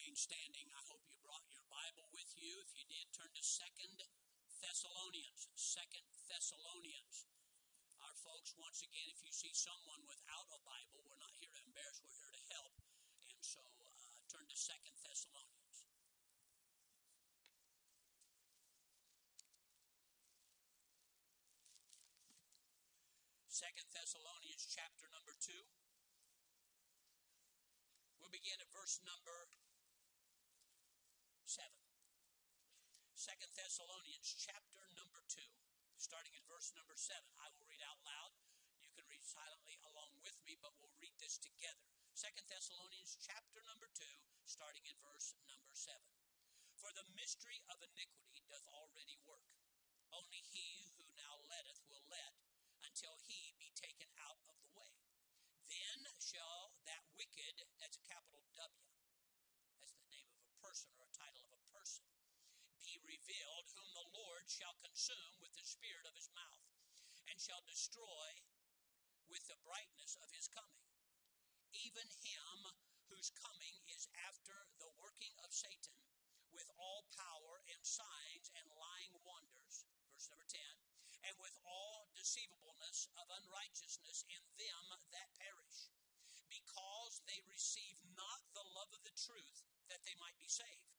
remain standing. I hope you brought your Bible with you. If you did, turn to 2 Thessalonians. 2 Thessalonians. Our folks, once again, if you see someone without a Bible, we're not here to embarrass, we're here to help. And so turn to 2 Thessalonians. 2 Thessalonians chapter number 2. We'll begin at verse number 7. 2 Thessalonians chapter number 2, starting at verse number 7. I will read out loud. You can read silently along with me, but we'll read this together. 2 Thessalonians chapter number 2, starting at verse number 7. For the mystery of iniquity doth already work. Only he who now letteth will let, until he be taken out of the way. Then shall that wicked, that's a capital W, that's the name of a person or a title of a person, be revealed, whom the Lord shall consume with the spirit of his mouth, and shall destroy with the brightness of his coming. Even him whose coming is after the working of Satan, with all power and signs and lying wonders, verse number 10, and with all deceivableness of unrighteousness in them that perish, because they receive not the love of the truth, that they might be saved.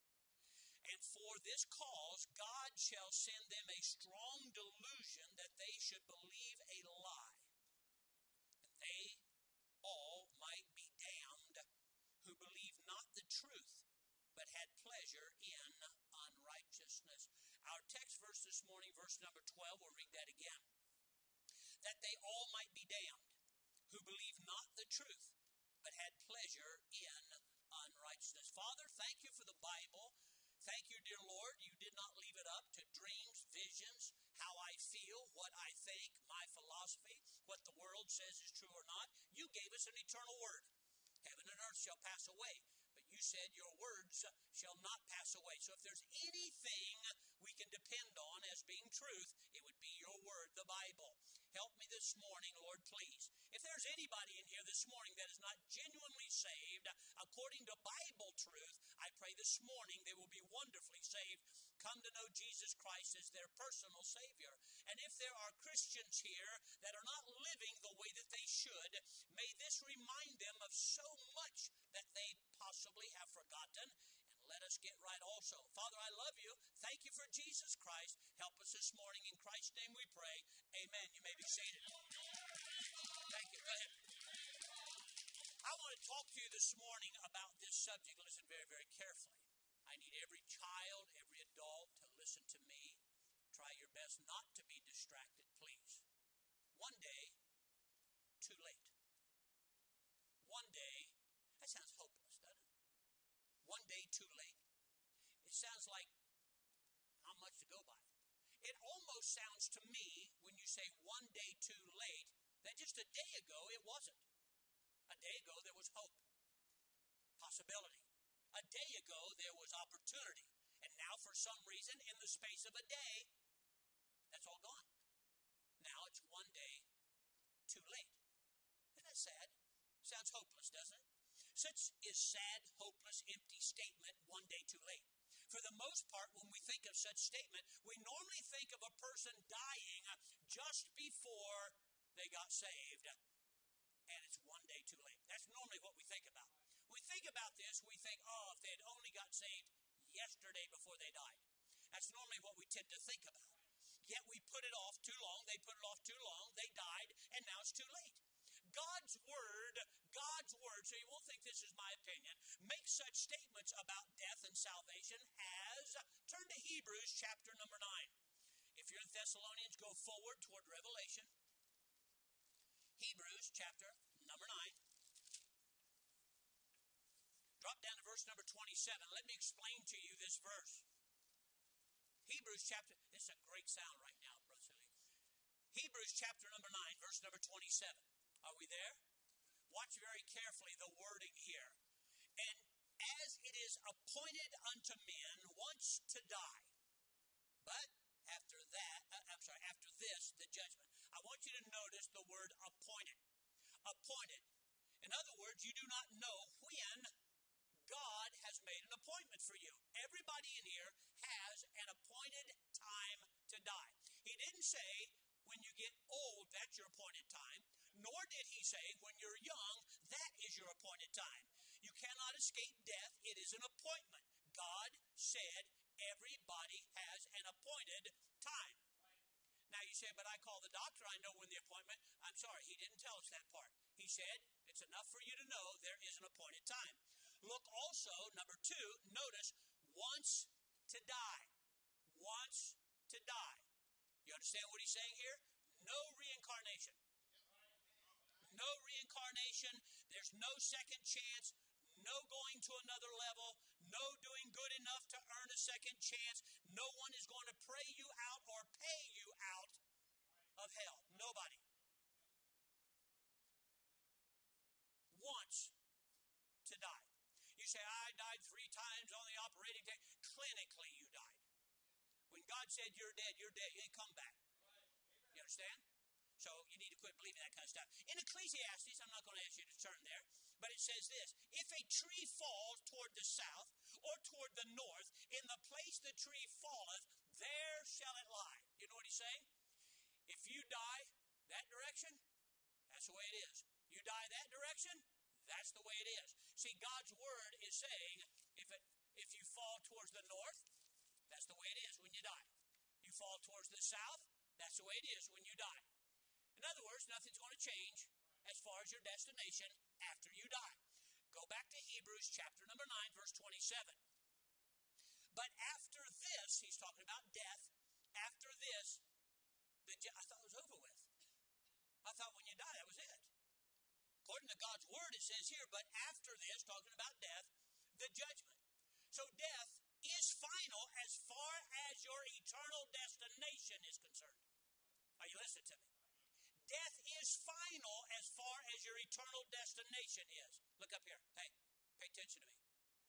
And for this cause God shall send them a strong delusion, that they should believe a lie, and they all might be damned, who believe not the truth, but had pleasure in unrighteousness. Our text verse this morning, verse number 12, we'll read that again. That they all might be damned, who believe not the truth, but had pleasure in unrighteousness. Father, thank you for the Bible. Thank you, dear Lord, you did not leave it up to dreams, visions, how I feel, what I think, my philosophy, what the world says is true or not. You gave us an eternal word. Heaven and earth shall pass away, but you said your words shall not pass away. So if there's anything we can depend on as being truth, it would be your word, the Bible. Help me this morning, Lord, please. If there's anybody in here this morning that is not genuinely saved according to Bible truth, I pray this morning they will be wonderfully saved, come to know Jesus Christ as their personal Savior. And if there are Christians here that are not living the way that they should, may this remind them of so much that they possibly have forgotten, and let us get right also. Father, I love you. Thank you for Jesus Christ. Help us this morning. In Christ's name we pray. Amen. You may be seated. Thank you. Go ahead. I want to talk to you this morning about this subject. Listen very, very carefully. I need every child, every adult to listen to me. Try your best not to be distracted, please. One day, too late. One day, that sounds hopeless, doesn't it? One day too late. It sounds like not much to go by. It almost sounds to me, when you say one day too late, that just a day ago it wasn't. A day ago there was hope, possibility. A day ago there was opportunity. And now for some reason, in the space of a day, that's all gone. Now it's one day too late. Isn't that sad? Sounds hopeless, doesn't it? Such is sad, hopeless, empty statement, one day too late. For the most part, when we think of such statement, we normally think of a person dying just before they got saved, and it's one day too late. That's normally what we think about. When we think about this, we think, oh, if they had only got saved yesterday before they died. That's normally what we tend to think about. Yet we put it off too long, they put it off too long, they died, and now it's too late. God's word, so you won't think this is my opinion, makes such statements about death and salvation as, turn to Hebrews chapter number 9. If you're in Thessalonians, go forward toward Revelation. Hebrews chapter number 9. Drop down to verse number 27. Let me explain to you this verse. Hebrews chapter, this is a great sound right now, Brother Silly. Hebrews chapter number 9, verse number 27. Are we there? Watch very carefully the wording here. And as it is appointed unto men once to die, but after this, the judgment. I want you to notice the word appointed. Appointed. In other words, you do not know when God has made an appointment for you. Everybody in here has an appointed time to die. He didn't say when you get old, that's your appointed time. Nor did he say when you're young, that is your appointed time. You cannot escape death. It is an appointment. God said everybody has an appointed time. Now you say, but I call the doctor, I know when the appointment. I'm sorry, he didn't tell us that part. He said, it's enough for you to know there is an appointed time. Look also, number 2, notice, wants to die. Wants to die. You understand what he's saying here? No reincarnation. No reincarnation. There's no second chance. No going to another level. No doing good enough to earn a second chance. No one is going to pray you out or pay you out of hell. Nobody. Wants to die. You say, I died 3 times on the operating table. Clinically, you died. When God said you're dead, you're dead. You ain't come back. You understand? So you need to quit believing that kind of stuff. In Ecclesiastes, I'm not going to ask you to turn there, but it says this: if a tree falls toward the south or toward the north, in the place the tree falleth, there shall it lie. You know what he's saying? If you die that direction, that's the way it is. You die that direction, that's the way it is. See, God's word is saying if you fall towards the north, that's the way it is when you die. You fall towards the south, that's the way it is when you die. In other words, nothing's going to change as far as your destination after you die. Go back to Hebrews chapter number 9, verse 27. But after this, he's talking about death. After this, I thought it was over with. I thought when you die, that was it. According to God's word, it says here, but after this, talking about death, the judgment. So death is final as far as your eternal destination is concerned. Are you listening to me? Death is final as far as your eternal destination is. Look up here. Hey, pay attention to me.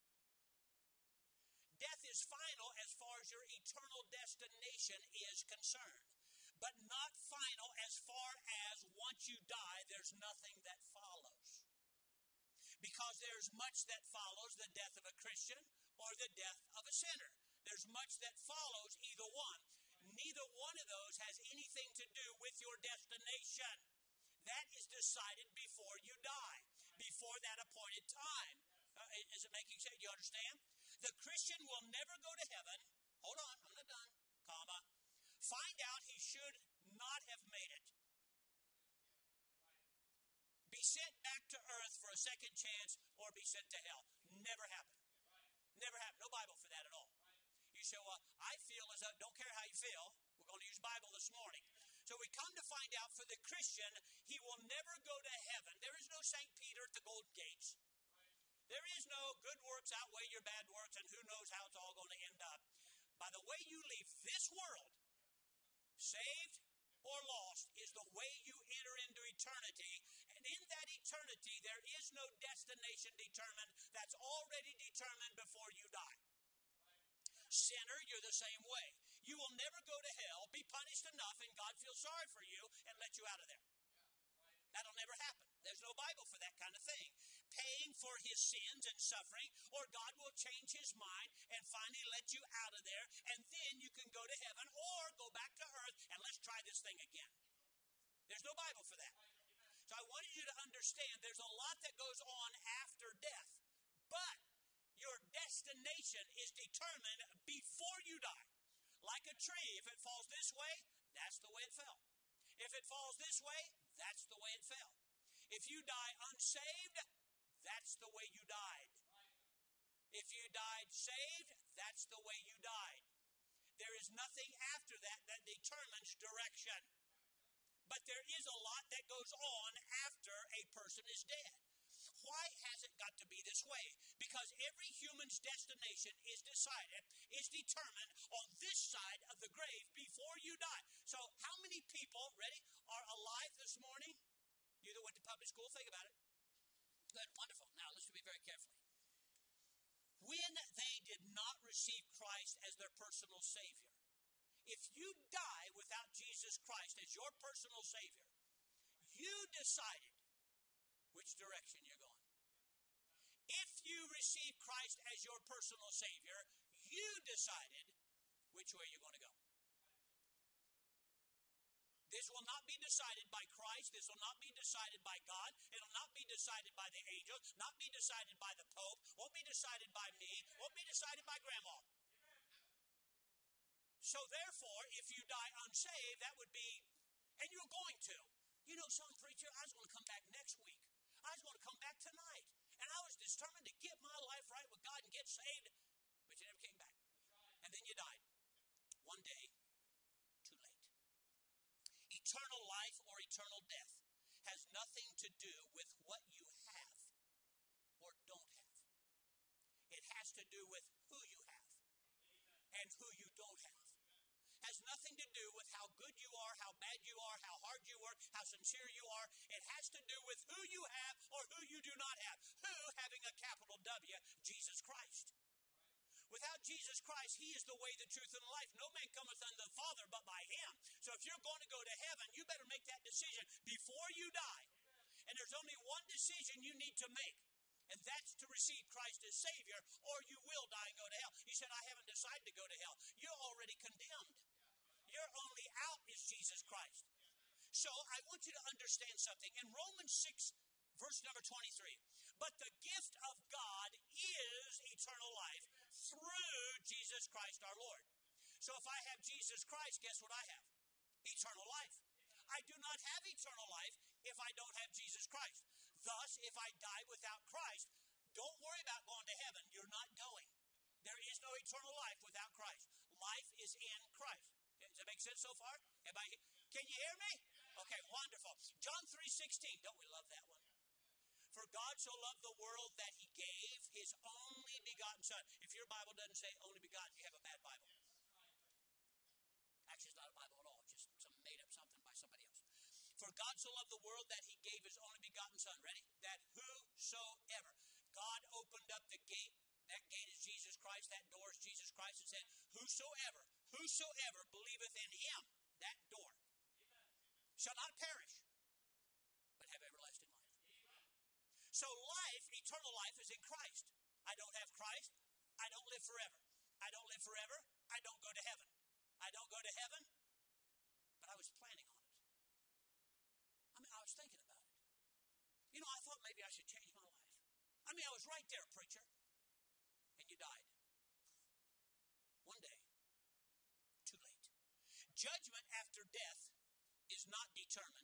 Death is final as far as your eternal destination is concerned, but not final as far as once you die, there's nothing that follows. Because there's much that follows the death of a Christian or the death of a sinner. There's much that follows either one. Neither one of those has anything to do with your destination. That is decided before you die, before that appointed time. Is it making sense? Do you understand? The Christian will never go to heaven. Hold on, I'm not done. Comma. Find out he should not have made it. Be sent back to earth for a second chance or be sent to hell. Never happened. Never happened. No Bible for that at all. You say, well, I feel as though, don't care how you feel. We're going to use Bible this morning. So we come to find out for the Christian, he will never go to heaven. There is no St. Peter at the Golden Gates. There is no good works outweigh your bad works, and who knows how it's all going to end up. By the way you leave this world, saved or lost, is the way you enter into eternity. And in that eternity, there is no destination determined. That's already determined before you die. Sinner, you're the same way. You will never go to hell, be punished enough, and God feel sorry for you and let you out of there. That'll never happen. There's no Bible for that kind of thing. Paying for his sins and suffering, or God will change his mind and finally let you out of there, and then you can go to heaven or go back to earth and let's try this thing again. There's no Bible for that. So I wanted you to understand there's a lot that goes on after death, but your destination is determined before you die. Like a tree, if it falls this way, that's the way it fell. If it falls this way, that's the way it fell. If you die unsaved, that's the way you died. If you died saved, that's the way you died. There is nothing after that that determines direction. But there is a lot that goes on after a person is dead. Why has it got to be this way? Because every human's destination is decided, is determined on this side of the grave before you die. So how many people, ready, are alive this morning? You that went to public school, think about it. Good, wonderful. Now listen to me very carefully. When they did not receive Christ as their personal Savior, if you die without Jesus Christ as your personal Savior, you decided which direction you're going. If you received Christ as your personal Savior, you decided which way you're going to go. This will not be decided by Christ. This will not be decided by God. It will not be decided by the angels, not be decided by the Pope, won't be decided by me, won't be decided by Grandma. So therefore, if you die unsaved, that would be, and you're going to. You know, some preacher, I was going to come back next week. I was going to come back tonight. And I was determined to get my life right with God and get saved. But you never came back. And then you died. One day, too late. Eternal life or eternal death has nothing to do with what you have or don't have. It has to do with who you have and who you don't have. Has nothing to do with how good you are, how bad you are, how hard you work, how sincere you are. It has to do with who you have or who you do not have. Who, having a capital W, Jesus Christ. Without Jesus Christ, He is the way, the truth, and the life. No man cometh unto the Father but by Him. So if you're going to go to heaven, you better make that decision before you die. And there's only one decision you need to make. And that's to receive Christ as Savior, or you will die and go to hell. You said, I haven't decided to go to hell. You're already condemned. Your only out is Jesus Christ. So I want you to understand something. In Romans 6, verse number 23, but the gift of God is eternal life through Jesus Christ our Lord. So if I have Jesus Christ, guess what I have? Eternal life. I do not have eternal life if I don't have Jesus Christ. Thus, if I die without Christ, don't worry about going to heaven. You're not going. There is no eternal life without Christ. Life is in Christ. Does that make sense so far? Can you hear me? Okay, wonderful. John 3:16. Don't we love that one? For God so loved the world that He gave His only begotten Son. If your Bible doesn't say only begotten, you have a bad Bible. Actually, it's not a Bible at all. It's just some made up something by somebody else. For God so loved the world that He gave His only begotten Son. Ready? That whosoever. God opened up the gate. That gate is Jesus Christ. That door is Jesus Christ. And said, whosoever believeth in Him, that door, shall not perish, but have everlasting life. So life, eternal life, is in Christ. I don't have Christ. I don't live forever. I don't live forever. I don't go to heaven. I don't go to heaven, but I was planning on it. I was thinking about it. You know, I thought maybe I should change my life. I was right there, preacher. And you died. One day. Too late. Judgment after death is not determined.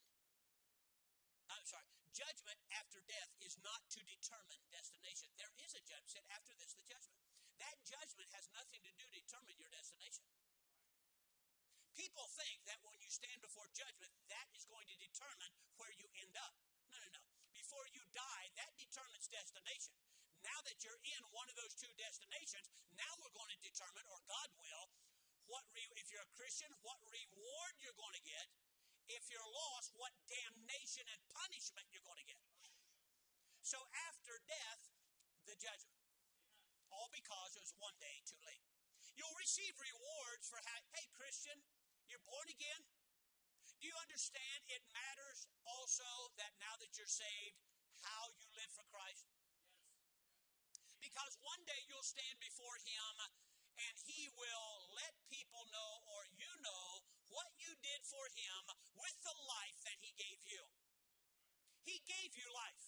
Judgment after death is not to determine destination. There is a judgment. Said after this, the judgment. That judgment has nothing to do to determine your destination. People think that when you stand before judgment, that is going to determine where you end up. No. Before you die, that determines destination. Now that you're in one of those two destinations, now we're going to determine, or God will, if you're a Christian, what reward you're going to get. If you're lost, what damnation and punishment you're going to get. So after death, the judgment. All because it was one day too late. You'll receive rewards for, hey Christian, you're born again. Do you understand it matters also that now that you're saved, how you live for Christ? Yes. Because one day you'll stand before Him and He will let people know, or you know, what you did for Him with the life that He gave you. He gave you life.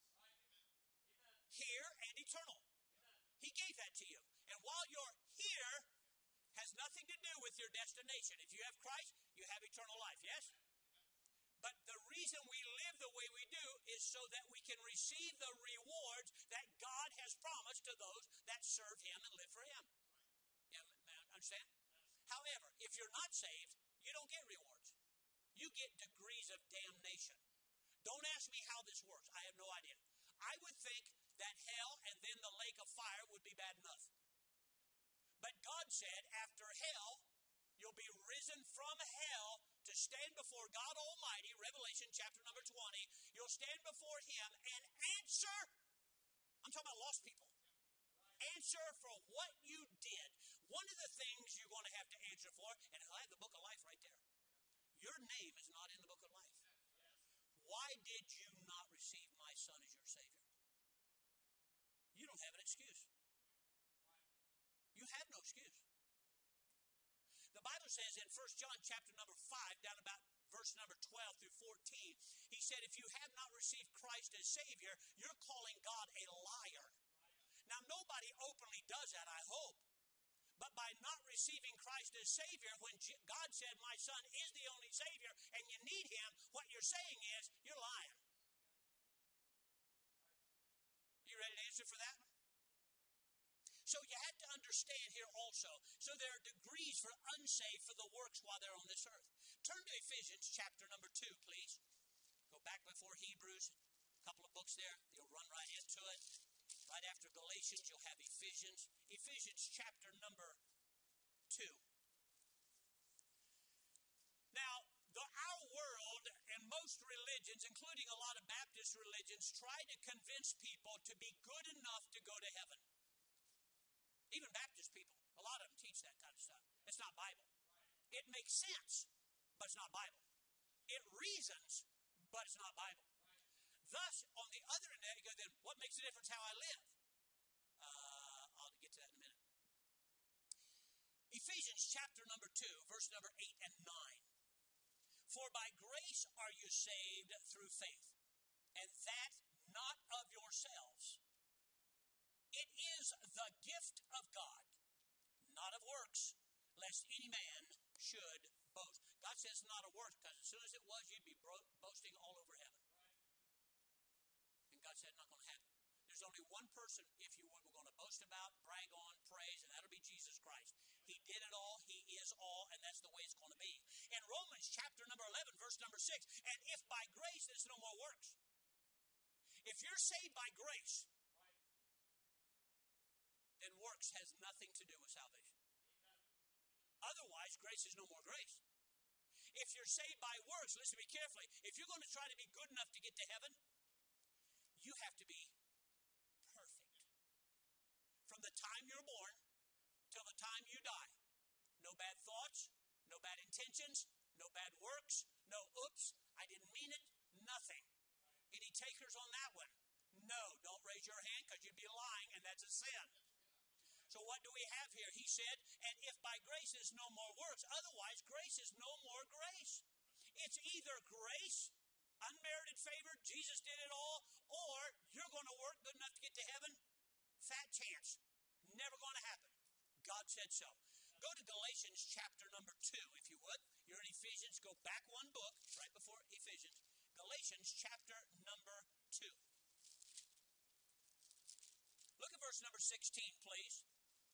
Here and eternal. He gave that to you. And while you're here, has nothing to do with your destination. If you have Christ, you have eternal life, yes? But the reason we live the way we do is so that we can receive the rewards that God has promised to those that serve Him and live for Him. Understand? However, if you're not saved, you don't get rewards. You get degrees of damnation. Don't ask me how this works. I have no idea. I would think that hell and then the lake of fire would be bad enough. But God said, after hell, you'll be risen from hell to stand before God Almighty, Revelation chapter number 20. You'll stand before Him and answer. I'm talking about lost people. Answer for what you did. One of the things you're going to have to answer for, and I have the book of life right there. Your name is not in the book of life. Why did you not receive my Son as your Savior? You don't have an excuse. You have no excuse. The Bible says in 1 John chapter number 5, down about verse number 12 through 14, he said, if you have not received Christ as Savior, you're calling God a liar. Now, nobody openly does that, I hope. But by not receiving Christ as Savior, when God said, my son is the only Savior, and you need him, what you're saying is, you're lying. You ready to answer for that? So you have to understand here also. So there are degrees for unsaved for the works while they're on this earth. Turn to Ephesians chapter number 2, please. Go back before Hebrews. A couple of books there. You'll run right into it. Right after Galatians, you'll have Ephesians. Ephesians chapter number 2. Now, our world and most religions, including a lot of Baptist religions, try to convince people to be good enough to go to heaven. Even Baptist people, a lot of them teach that kind of stuff. It's not Bible. It makes sense, but it's not Bible. It reasons, but it's not Bible. Thus, on the other end, you go, then what makes a difference how I live? I'll get to that in a minute. Ephesians chapter number 2, verse number 8 and 9. For by grace are you saved through faith, and that not of yourselves. It is the gift of God, not of works, lest any man should boast. God says not of works, because as soon as it was, you'd be boasting all over heaven. And God said, not going to happen. There's only one person, if you would, we're going to boast about, brag on, praise, and that'll be Jesus Christ. He did it all, he is all, and that's the way it's going to be. In Romans chapter number 11, verse number 6, and if by grace, there's no more works. If you're saved by grace, then works has nothing to do with salvation. Otherwise, grace is no more grace. If you're saved by works, listen to me carefully. If you're going to try to be good enough to get to heaven, you have to be perfect. From the time you're born till the time you die. No bad thoughts, no bad intentions, no bad works, no oops, I didn't mean it, nothing. Any takers on that one? No, don't raise your hand because you'd be lying and that's a sin. So what do we have here? He said, and if by grace is no more works, otherwise grace is no more grace. It's either grace, unmerited favor, Jesus did it all, or you're going to work good enough to get to heaven. Fat chance. Never going to happen. God said so. Go to Galatians chapter number 2, if you would. You're in Ephesians. Go back one book, right before Ephesians. Galatians chapter number 2. Look at verse number 16, please.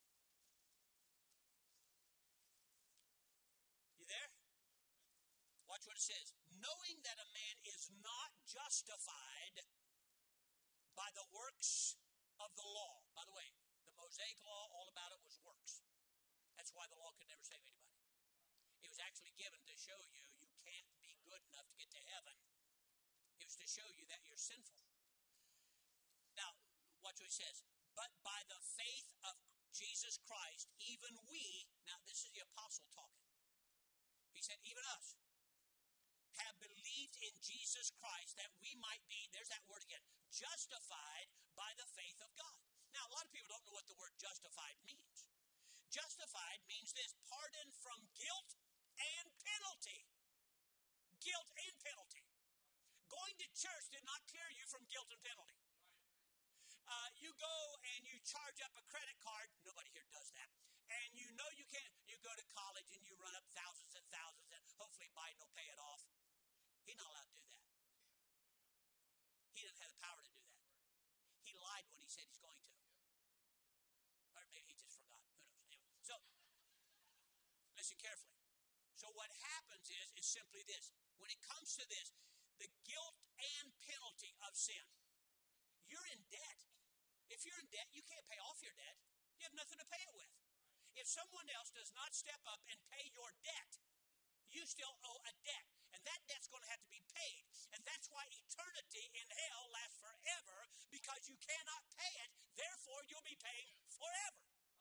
You there? Watch what it says. Knowing that a man is not justified by the works of the law. By the way, the Mosaic law, all about it was works. That's why the law could never save anybody. It was actually given to show you you can't be good enough to get to heaven. It was to show you that you're sinful. Now, watch what it says. But by the faith of Jesus Christ, even we, now this is the apostle talking. He said, even us, have believed in Jesus Christ that we might be, there's that word again, justified by the faith of God. Now, a lot of people don't know what the word justified means. Justified means this, pardon from guilt and penalty. Guilt and penalty. Going to church did not clear you from guilt and penalty. You go and you charge up a credit card. Nobody here does that. And you know you can't. You go to college and you run up thousands and thousands, and hopefully Biden will pay it off. He's not allowed to do that. He doesn't have the power to do that. He lied when he said he's going to. Or maybe he just forgot. Who knows? Anyway, so, listen carefully. So what happens is simply this. When it comes to this, the guilt and penalty of sin. You're in debt. If you're in debt, you can't pay off your debt. You have nothing to pay it with. If someone else does not step up and pay your debt, you still owe a debt. And that debt's going to have to be paid. And that's why eternity in hell lasts forever, because you cannot pay it. Therefore, you'll be paying forever.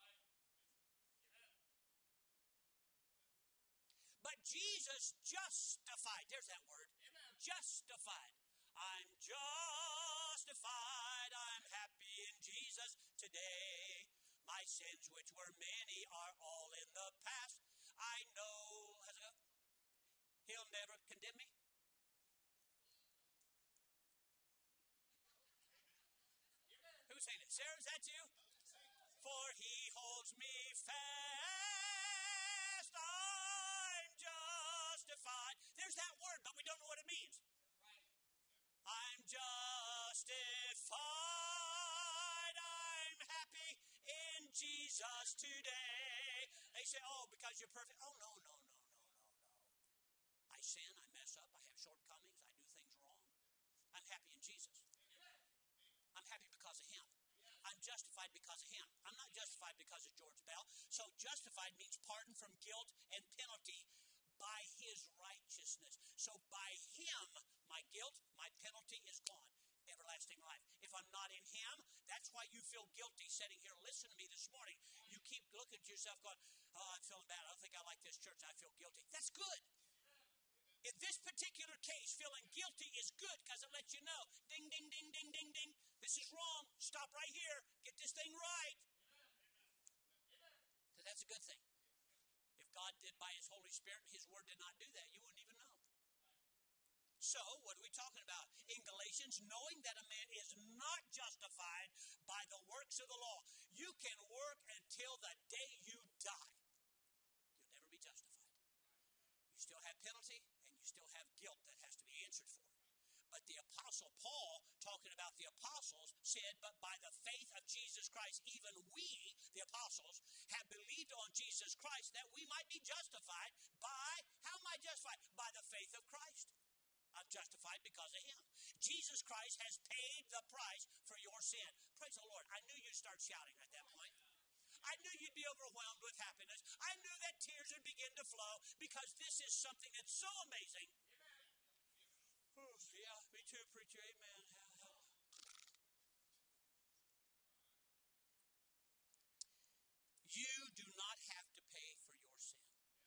But Jesus justified. There's that word. Justified. I'm justified. I'm happy in Jesus today. sins which were many are all in the past. I know, he'll never condemn me. Who's saying it? Sarah, is that you? For he holds me fast, I'm justified. There's that word, but we don't know what it means. I'm justified, I'm happy in Jesus today. They say, oh, because you're perfect. Oh, no. I sin, I mess up, I have shortcomings, I do things wrong. I'm happy in Jesus. I'm happy because of him. I'm justified because of him. I'm not justified because of George Bell. So justified means pardon from guilt and penalty by his righteousness. So by him, my guilt, my penalty is gone. Everlasting life. If I'm not in him, that's why you feel guilty sitting here. Listen to me this morning. You keep looking at yourself going, oh, I'm feeling bad. I don't think I like this church. I feel guilty. That's good. In this particular case, feeling guilty is good because it lets you know, ding, ding, ding, ding, ding, ding. This is wrong. Stop right here. Get this thing right. So that's a good thing. If God did by his Holy Spirit and his word did not do that, you wouldn't even know. So, what are we talking about? In Galatians, knowing that a man is not justified by the works of the law. You can work until the day you die. You'll never be justified. You still have penalty and you still have guilt that has to be answered for. But the Apostle Paul, talking about the apostles, said, but by the faith of Jesus Christ, even we, the apostles, have believed on Jesus Christ that we might be justified by, how am I justified? By the faith of Christ. I'm justified because of him. Jesus Christ has paid the price for your sin. Praise the Lord. I knew you'd start shouting at that point. I knew you'd be overwhelmed with happiness. I knew that tears would begin to flow because this is something that's so amazing. Ooh, yeah, me too, preacher. Amen. You do not have to pay for your sin.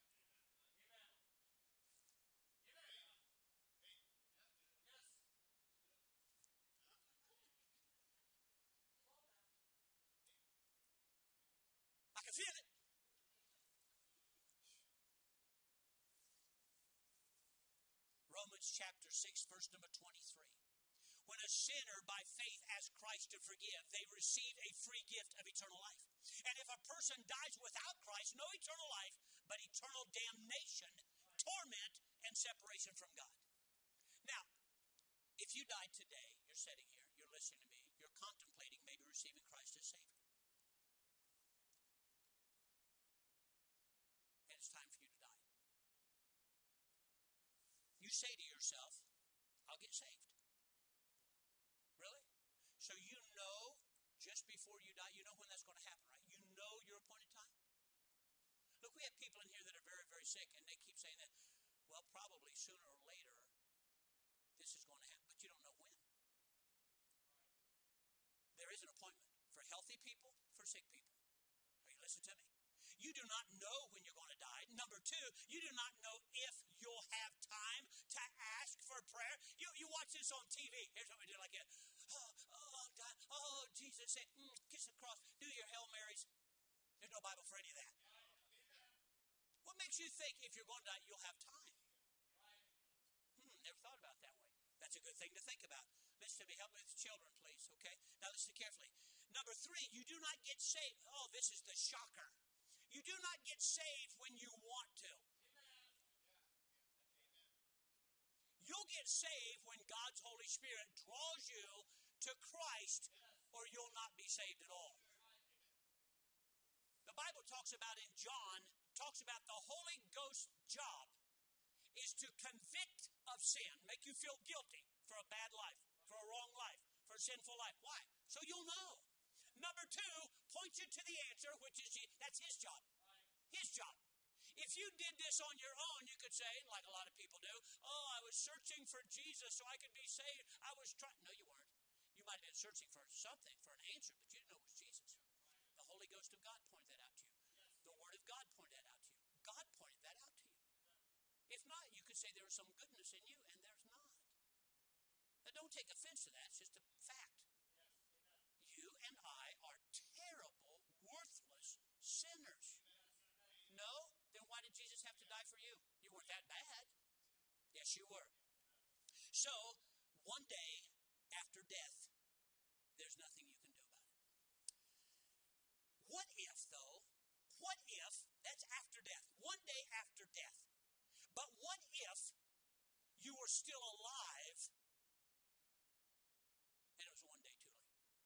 I can feel it. Romans chapter 6, verse number 23. When a sinner by faith asks Christ to forgive, they receive a free gift of eternal life. And if a person dies without Christ, no eternal life, but eternal damnation, torment, and separation from God. Now, if you died today, you're sitting here, you're listening to me, you're contemplating maybe receiving Christ as Savior. And it's time for you to die. You say to yourself, I'll get saved. Really? So you know just before you die, you know when that's going to happen, right? You know your appointed time. Look, we have people in here that are very, very sick, and they keep saying that, well, probably sooner or later, this is going to happen, but you don't know when. There is an appointment for healthy people, for sick people. Are you listening to me? You do not know when you're going to die. Number two, you do not know if you'll have time to ask for prayer. You watch this on TV. Here's what we do like it. Oh, Jesus said, kiss the cross, do your Hail Marys. There's no Bible for any of that. What makes you think if you're going to die, you'll have time? Never thought about it that way. That's a good thing to think about. Listen to me. Help me with the children, please, okay? Now listen carefully. Number three, you do not get saved. Oh, this is the shocker. You do not get saved when you want to. You'll get saved when God's Holy Spirit draws you to Christ, or you'll not be saved at all. The Bible talks about in John, talks about the Holy Ghost's job is to convict of sin, make you feel guilty for a bad life, for a wrong life, for a sinful life. Why? So you'll know. Number two, point you to the answer, which is, that's his job. His job. If you did this on your own, you could say, like a lot of people do, oh, I was searching for Jesus so I could be saved. I was trying. No, you weren't. You might have been searching for something, for an answer, but you didn't know it was Jesus. The Holy Ghost of God pointed that out to you. The Word of God pointed that out to you. God pointed that out to you. If not, you could say there is some goodness in you, and there's not. Now, don't take offense to that. It's just a fact. You and I are terrible, worthless sinners. No? Then why did Jesus have to die for you? You weren't that bad. Yes, you were. So, one day after death, there's nothing you can do about it. What if, though, that's after death, one day after death, but what if you were still alive and it was one day too late?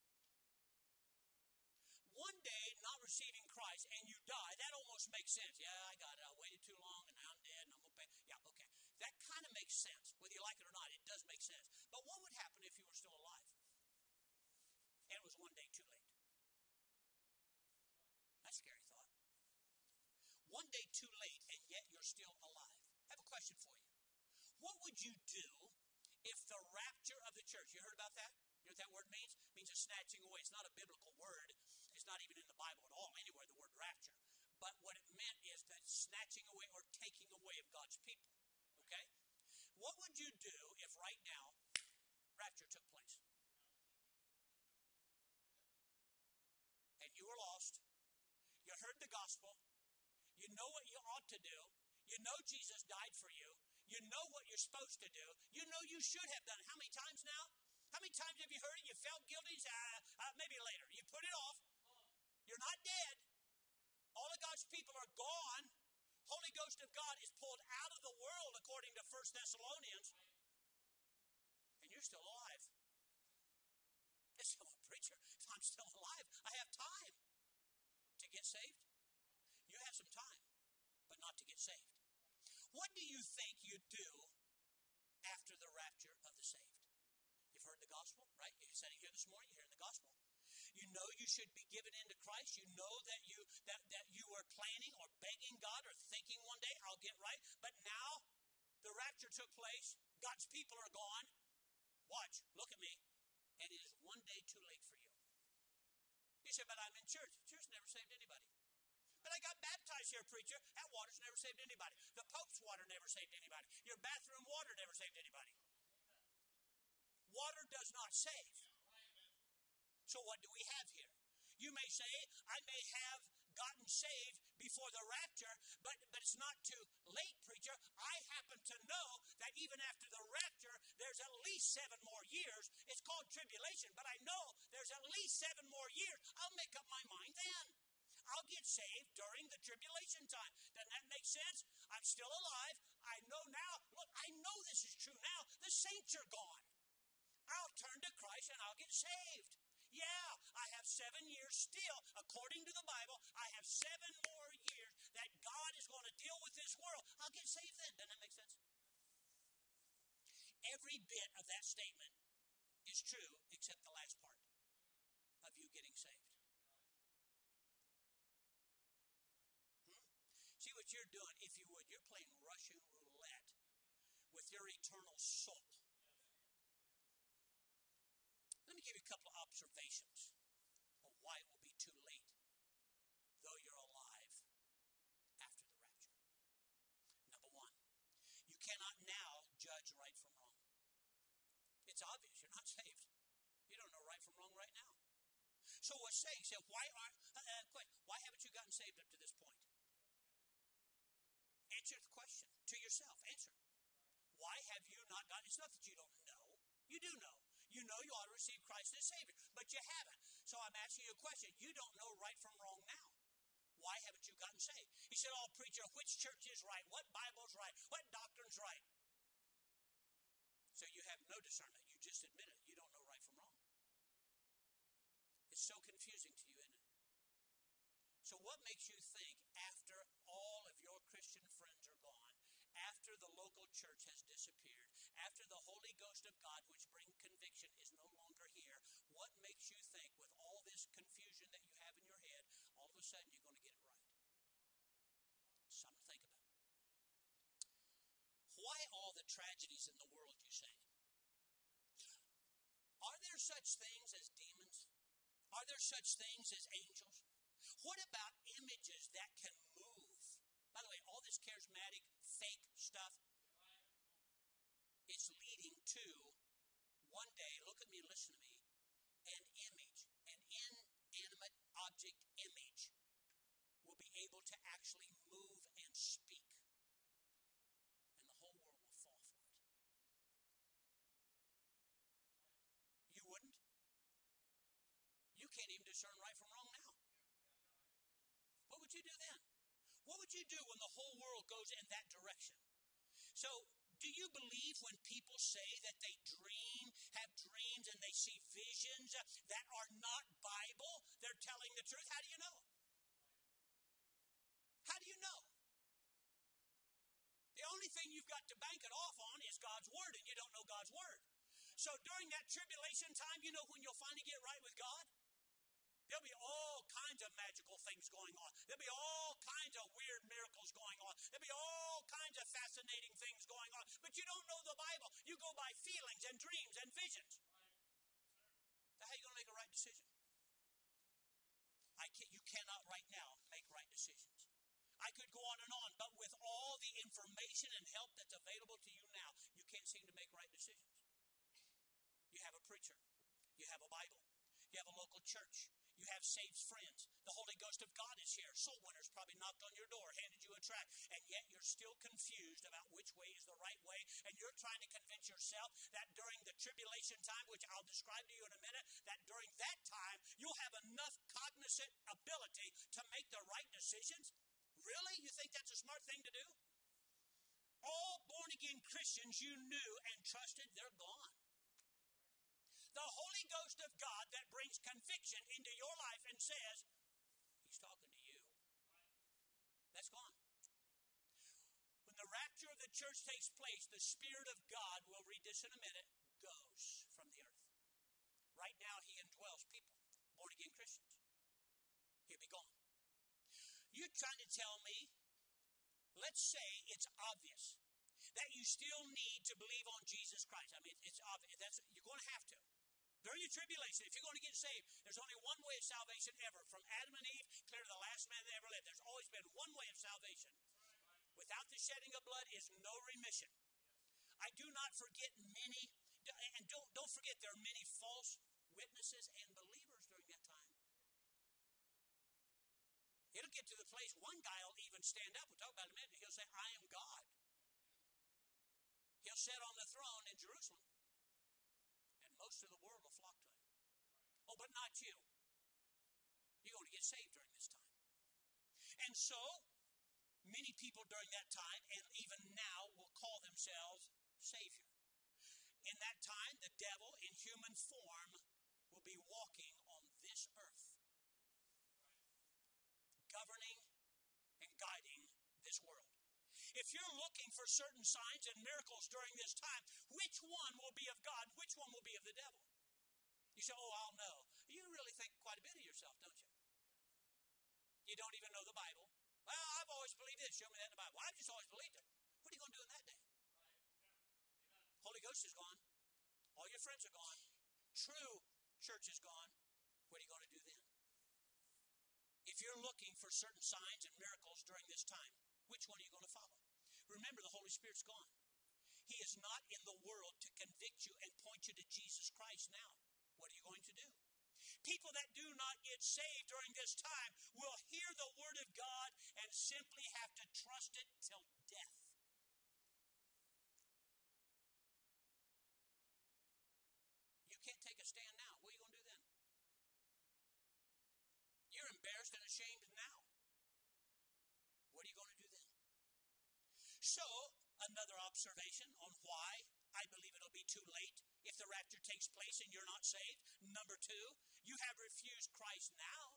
One day not receiving Christ and you die, that almost makes sense. Yeah, I got it. I waited too long and now I'm dead and I'm going to pay. Yeah, okay. That kind of makes sense. Whether you like it or not, it does make sense. But what would happen if you were still alive and it was one day too late? That's a scary thought. One day too late and yet you're still alive. I have a question for you. What would you do if the rapture of the church, you heard about that? You know what that word means? It means a snatching away. It's not a biblical word. It's not even in the Bible at all, anywhere, the word rapture. But what it meant is that snatching away or taking away of God's people. Okay? What would you do if right now rapture took place? And you were lost. You heard the gospel. You know what you ought to do. You know Jesus died for you. You know what you're supposed to do. You know you should have done it. How many times now? How many times have you heard it? You felt guilty? Maybe later. You put it off. You're not dead. All of God's people are gone. Holy Ghost of God is pulled out of the world according to 1 Thessalonians. And you're still alive. I said, well, preacher, if I'm still alive, I have time to get saved. You have some time, but not to get saved. What do you think you'd do after the rapture of the saved? You've heard the gospel, right? You're sitting here this morning, you're hearing the gospel. You know you should be given into Christ. You know that you are planning or begging God or thinking one day, I'll get right. But now the rapture took place. God's people are gone. Watch, look at me. And it is one day too late for you. You say, but I'm in church. Church never saved anybody. But I got baptized here, preacher. That water's never saved anybody. The Pope's water never saved anybody. Your bathroom water never saved anybody. Water does not save. So what do we have here? You may say, I may have gotten saved before the rapture, but it's not too late, preacher. I happen to know that even after the rapture, there's at least 7 more years. It's called tribulation, but I know there's at least 7 more years. I'll make up my mind then. I'll get saved during the tribulation time. Doesn't that make sense? I'm still alive. I know now. Look, I know this is true now. The saints are gone. I'll turn to Christ and I'll get saved. Yeah, I have 7 years still. According to the Bible, I have 7 more years that God is going to deal with this world. I'll get saved then. Doesn't that make sense? Every bit of that statement is true except the last part of you getting saved. See what you're doing, if you would, you're playing Russian roulette with your eternal soul. Let me give you a couple of observations of why it will be too late, though you're alive after the rapture. Number 1, you cannot now judge right from wrong. It's obvious you're not saved. You don't know right from wrong right now. So what's saying? So why haven't you gotten saved up to this point? Answer the question to yourself. Answer. Why have you not gotten? It's not that you don't know. You do know. You know you ought to receive Christ as Savior, but you haven't. So I'm asking you a question. You don't know right from wrong now. Why haven't you gotten saved? He said, oh, preacher, which church is right? What Bible's right? What doctrine's right? So you have no discernment. You just admit it. You don't know right from wrong. It's so confusing to you, isn't it? So what makes you think after all of your Christian friends are gone, after the local church has disappeared, after the Holy Ghost of God, which brings conviction, is no longer here, what makes you think with all this confusion that you have in your head, all of a sudden you're going to get it right? Something to think about. Why all the tragedies in the world, you say? Are there such things as demons? Are there such things as angels? What about images that can move? By the way, all this charismatic, fake stuff, it's leading to, one day, look at me, listen to me, an image, an inanimate object image able to actually move and speak. And the whole world will fall for it. You wouldn't? You can't even discern right from wrong now. What would you do then? What would you do when the whole world goes in that direction? So, do you believe when people say that they have dreams, and they see visions that are not Bible, they're telling the truth? How do you know? How do you know? The only thing you've got to bank it off on is God's Word, and you don't know God's Word. So during that tribulation time, you know when you'll finally get right with God? There'll be all kinds of magical things going on. There'll be all kinds of weird miracles going on. There'll be all kinds of fascinating things going on. But you don't know the Bible. You go by feelings and dreams and visions. So how are you going to make a right decision? You cannot right now make right decisions. I could go on, but with all the information and help that's available to you now, you can't seem to make right decisions. You have a preacher. You have a Bible. You have a local church. You have saved friends. The Holy Ghost of God is here. Soul winners probably knocked on your door, handed you a tract, and yet you're still confused about which way is the right way, and you're trying to convince yourself that during the tribulation time, which I'll describe to you in a minute, that during that time you'll have enough cognizant ability to make the right decisions. Really? You think that's a smart thing to do? All born-again Christians you knew and trusted, they're gone. The Holy Ghost of God that brings conviction into your life and says, He's talking to you. That's gone. When the rapture of the church takes place, the Spirit of God, we'll read this in a minute, goes from the earth. Right now, He indwells people, born-again Christians. He'll be gone. You're trying to tell me, let's say it's obvious that you still need to believe on Jesus Christ. I mean, it's obvious. You're going to have to. During your tribulation, if you're going to get saved, there's only one way of salvation ever. From Adam and Eve, clear to the last man that ever lived. There's always been one way of salvation. Without the shedding of blood is no remission. I do not forget many, and don't forget there are many false witnesses and believers during that time. It'll get to the place one guy will even stand up. We'll talk about it in a minute. He'll say, I am God. He'll sit on the throne in Jerusalem. And most of the world will flock to him. Oh, but not you. You're going to get saved during this time. And so, many people during that time, and even now, will call themselves Savior. In that time, the devil in human form will be walking on this earth, governing and guiding this world. If you're looking for certain signs and miracles during this time, which one will be of God? Which one will be of the devil? You say, oh, I'll know. You really think quite a bit of yourself, don't you? You don't even know the Bible. Well, I've always believed this. Show me that in the Bible. Well, I've just always believed it. What are you going to do in that day? Holy Ghost is gone. All your friends are gone. True church is gone. What are you going to do then? If you're looking for certain signs and miracles during this time, which one are you going to follow? Remember, the Holy Spirit's gone. He is not in the world to convict you and point you to Jesus Christ now. What are you going to do? People that do not get saved during this time will hear the Word of God and simply have to trust it till death. You can't take a stand now. What are you going to do then? You're embarrassed and ashamed now. What are you going to do then? So, another observation on why I believe it'll be too late if the rapture takes place and you're not saved. Number two, you have refused Christ now,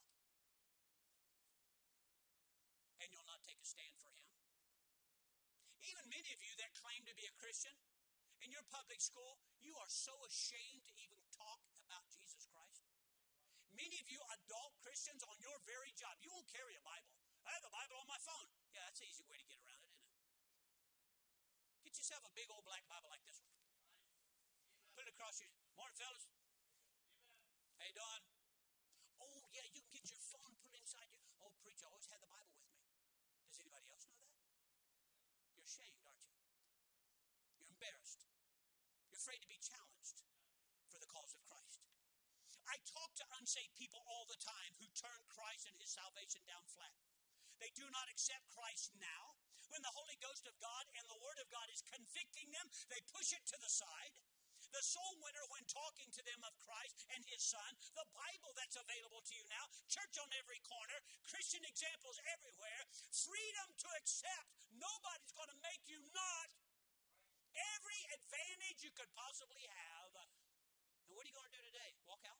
and you'll not take a stand for Him. Even many of you that claim to be a Christian, in your public school, you are so ashamed to even talk about Jesus Christ. Many of you adult Christians on your very job, you won't carry a Bible. I have a Bible on my phone. Yeah, that's an easy way to get around it, isn't it? Get yourself a big old black Bible like this one. Put it across your... Morning, fellas. Hey, Don. Oh, yeah, you can get your phone and put it inside you. Oh, preacher, I always had the Bible with me. Does anybody else know that? You're ashamed, aren't you? You're embarrassed. You're afraid to be challenged for the cause of Christ. I talk to unsaved people all the time who turn Christ and His salvation down flat. They do not accept Christ now. When the Holy Ghost of God and the Word of God is convicting them, they push it to the side. The soul winner, when talking to them of Christ and His Son, the Bible that's available to you now, church on every corner, Christian examples everywhere, freedom to accept. Nobody's going to make you not. Every advantage you could possibly have. And what are you going to do today? Walk out?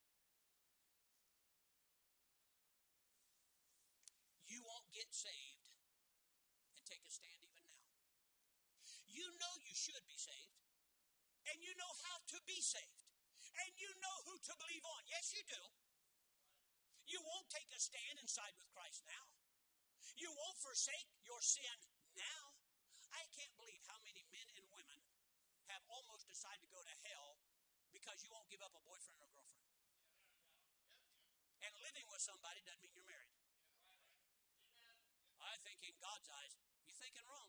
You won't get saved and take a stand even now. You know you should be saved. And you know how to be saved. And you know who to believe on. Yes, you do. You won't take a stand and side with Christ now. You won't forsake your sin now. I can't believe how many men and women have almost decided to go to hell because you won't give up a boyfriend or girlfriend. And living with somebody doesn't mean you're married. I think in God's eyes, you're thinking wrong.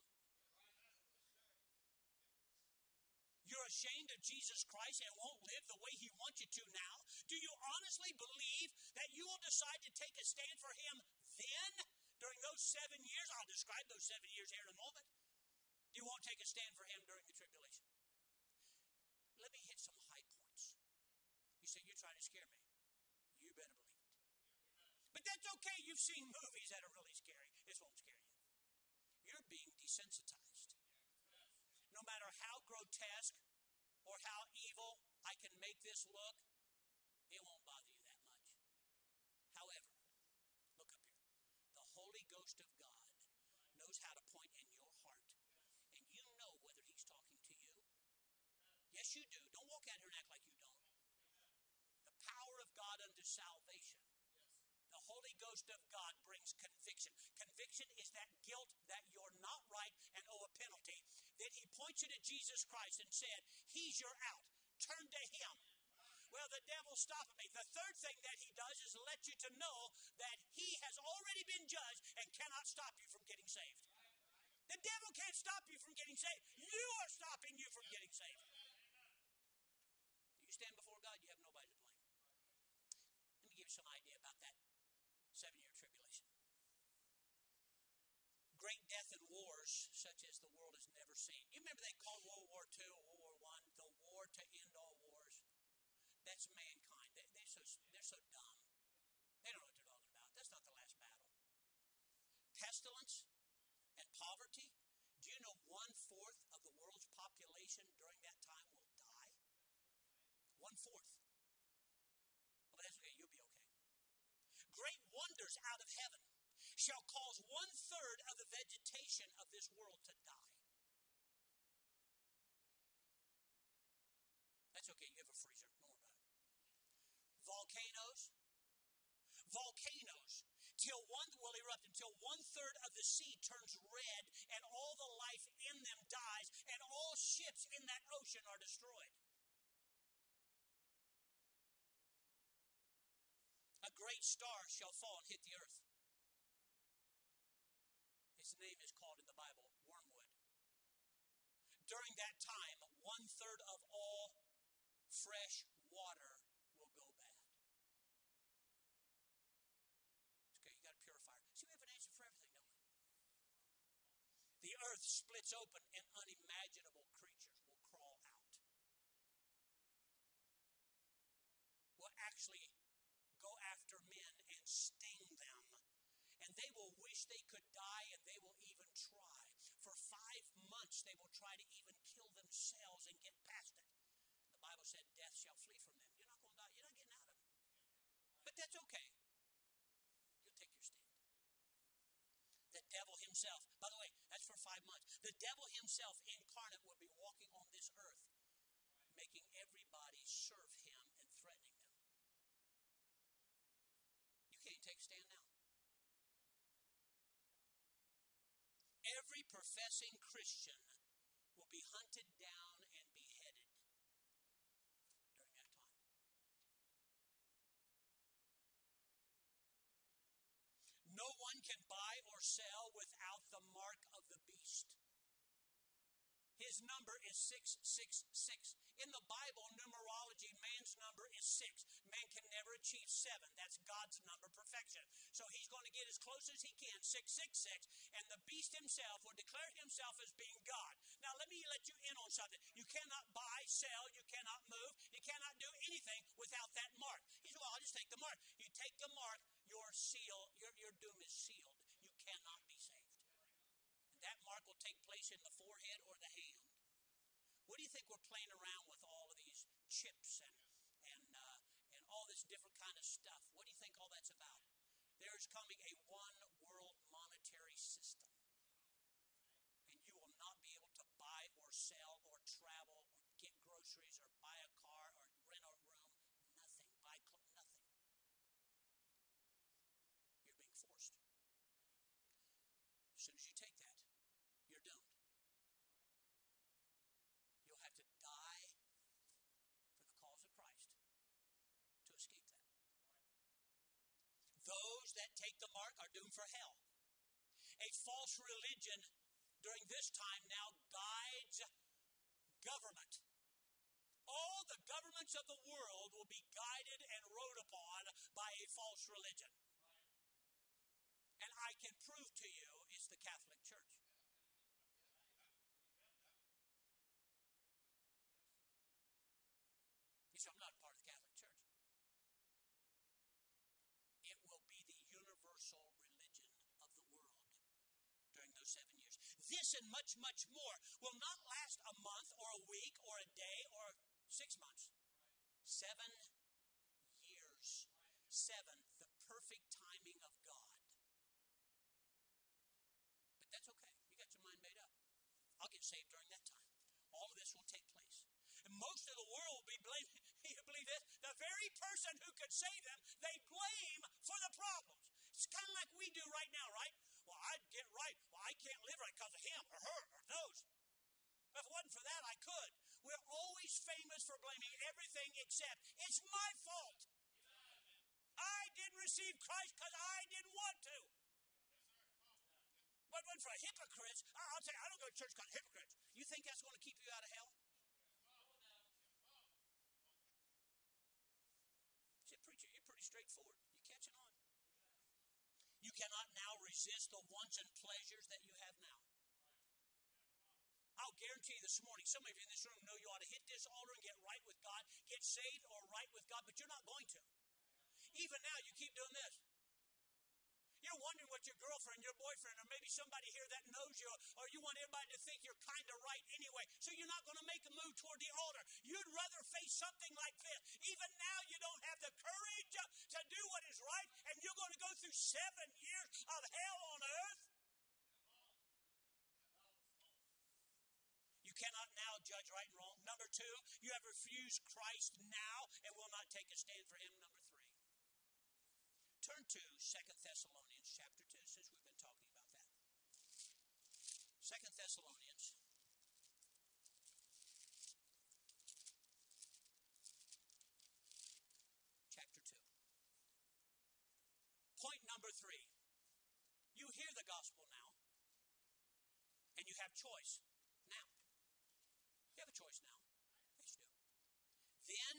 You're ashamed of Jesus Christ and won't live the way He wants you to now? Do you honestly believe that you will decide to take a stand for Him then, during those 7 years? I'll describe those 7 years here in a moment. You won't take a stand for Him during the tribulation. Let me hit some high points. You say, you're trying to scare me. You better believe it. But that's okay. You've seen movies that are really scary. This won't scare you. You're being desensitized. No matter how grotesque or how evil I can make this look, it won't bother you that much. However, look up here. The Holy Ghost of God knows how to point in your heart. And you know whether He's talking to you. Yes, you do. Don't walk out here and act like you don't. The power of God unto salvation. The Holy Ghost of God brings conviction. Conviction is that guilt that you're not right and owe a penalty. Then He points you to Jesus Christ and said, He's your out. Turn to Him. Well, the devil's stopping me. The third thing that he does is let you to know that he has already been judged and cannot stop you from getting saved. The devil can't stop you from getting saved. You are stopping you from getting saved. You stand before God, you have nobody to blame. Let me give you some idea about that 7-year tribulation. Great death and wars such as the world has never seen. You remember they called World War II or World War I the war to end all wars? That's mankind. They're so dumb. They don't know what they're talking about. That's not the last battle. Pestilence and poverty. Do you know 1/4 of the world's population during that time will die? 1/4. Well, that's okay. You'll be okay. Great wonders out of heaven shall cause 1/3 of the vegetation of this world to die. That's okay. You have a freezer. Don't worry about it. Volcanoes will erupt until 1/3 of the sea turns red and all the life in them dies and all ships in that ocean are destroyed. A great star shall fall and hit the earth. Its name is called in the Bible wormwood. During that time, 1/3 of all fresh water will go bad. Okay, you got a purifier. See, we have an answer for everything, don't we? The earth splits open and unimaginable creatures will crawl out. Will actually go after men and sting them. And they will wish they could die, and they will even try. For 5 months, they will try to even kill themselves and get past it. The Bible said, death shall flee from them. You're not going to die. You're not getting out of it. But that's okay. You'll take your stand. The devil himself, by the way, that's for 5 months. The devil himself incarnate will be walking on this earth, making everybody serve him and threatening them. You can't take a stand now. Every professing Christian will be hunted down and beheaded during that time. No one can buy or sell without the mark of the beast. His number is 666. In the Bible numerology, man's number is 6. Man can never achieve 7. That's God's number, perfection. So he's going to get as close as he can, 666, and the beast himself will declare himself as being God. Now, let me let you in on something. You cannot buy, sell, you cannot move, you cannot do anything without that mark. He said, well, I'll just take the mark. You take the mark, your seal, your doom is sealed. You cannot be saved. And that mark will take place in the forehead or the hand. What do you think we're playing around with all of these chips and all this different kind of stuff? What do you think all that's about? There's coming a one world monetary system. And you will not be able to buy or sell or travel or get groceries or buy a car or rent a room. Nothing. Buy nothing. You're being forced. As soon as you take that, you're doomed. You'll have to die for the cause of Christ to escape that. Those that take the mark are doomed for hell. A false religion during this time now guides government. All the governments of the world will be guided and rode upon by a false religion. And I can prove to you it's the Catholic Church. You say, I'm not part of the Catholic Church. It will be the universal religion of the world during those 7 years. This and much, much more will not last a month or a week or a day or 6 months. 7 years. 7, the perfect timing of God. But that's okay. You got your mind made up. I'll get saved during that time. All of this will take place. And most of the world will be blaming, you believe this? The very person who could save them, they blame for the problems. It's kind of like we do right now, right? Well, I'd get right. Well, I can't live right because of him or her or those. If it wasn't for that, I could. We're always famous for blaming everything except it's my fault. I didn't receive Christ because I didn't want to. But it wasn't for hypocrites. I'll say, I don't go to church because of hypocrites. You think that's going to keep you out of hell? I said, preacher, you're pretty straightforward. You catching on? You cannot now resist the wants and pleasures that you have now. I'll guarantee you this morning, some of you in this room know you ought to hit this altar and get right with God, get saved or right with God, but you're not going to. Even now, you keep doing this. You're wondering what your girlfriend, your boyfriend, or maybe somebody here that knows you, or you want everybody to think you're kind of right anyway, so you're not going to make a move toward the altar. You'd rather face something like this. Even now, you don't have the courage to do what is right, and you're going to go through 7 years of hell on earth. You cannot now judge right and wrong. Number 2, you have refused Christ now and will not take a stand for him. Number 3. Turn to 2 Thessalonians chapter 2, since we've been talking about that. 2 Thessalonians chapter 2. Point number 3. You hear the gospel now, and you have choice now. You have a choice now. Yes, you do. Then,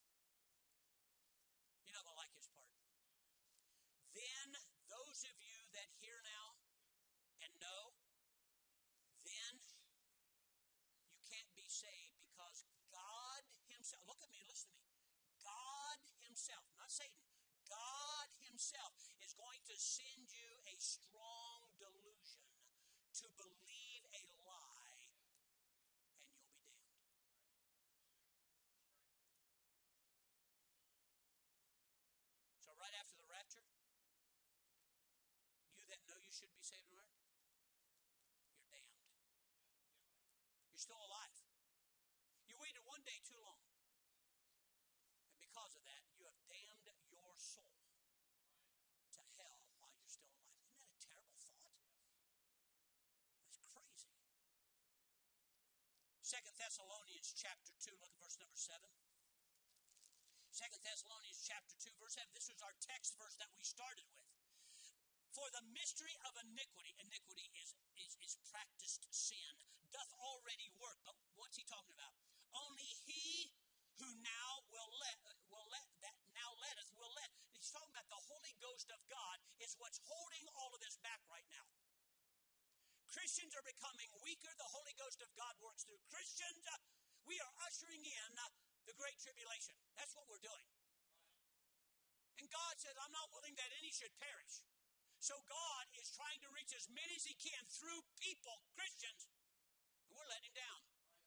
you're not going to like this part. Then, those of you that hear now and know, then you can't be saved because God himself, look at me, listen to me. God himself, not Satan, God himself is going to send you a strong delusion to believe a lie, and you'll be damned. So right after the rapture, you that know you should be saved and right, you're damned. You're still alive. You waited one day too long. And because of that, you have damned your soul to hell while you're still alive. Isn't that a terrible thought? That's crazy. 2 Thessalonians chapter 2, look at verse number 7. 2 Thessalonians chapter 2, verse 7. This was our text verse that we started with. For the mystery of iniquity, iniquity is practiced sin, doth already work. But what's he talking about? Only he who now letteth will Christians are becoming weaker. The Holy Ghost of God works through Christians. We are ushering in the Great Tribulation. That's what we're doing. And God says, I'm not willing that any should perish. So God is trying to reach as many as He can through people, Christians, and we're letting Him down.